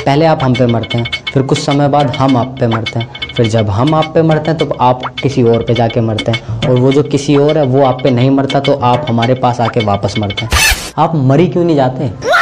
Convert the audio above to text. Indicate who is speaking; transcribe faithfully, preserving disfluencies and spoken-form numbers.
Speaker 1: पहले आप हम पे मरते हैं, फिर कुछ समय बाद हम आप पे मरते हैं, फिर जब हम आप पे मरते हैं तो आप किसी और पे जाके मरते हैं, और वो जो किसी और है वो आप पे नहीं मरता तो आप हमारे पास आके वापस मरते हैं। आप मरी क्यों नहीं जाते?